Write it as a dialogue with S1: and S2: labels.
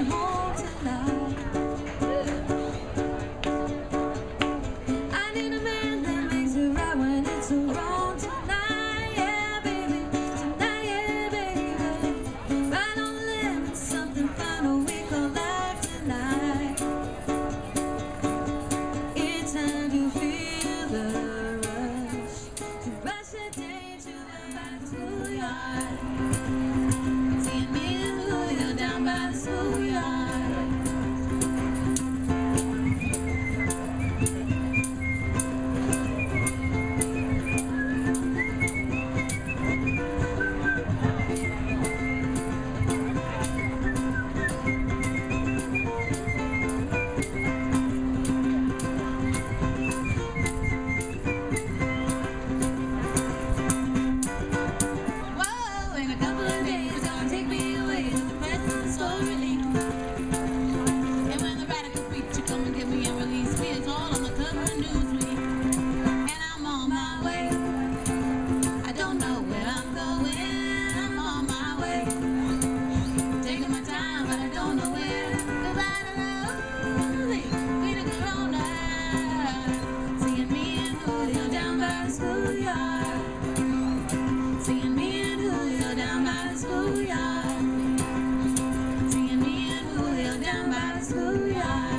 S1: coming home tonight. I need a man that makes it right when it's so wrong tonight. Yeah, baby, tonight, yeah, baby. Right on the limit, something final we call life tonight. It's time to feel the rush, to rush the day to the back schoolyard. Seeing me and Julio down by the schoolyard. Seeing me and Julio down by the schoolyard. Seeing me and Julio down by the schoolyard.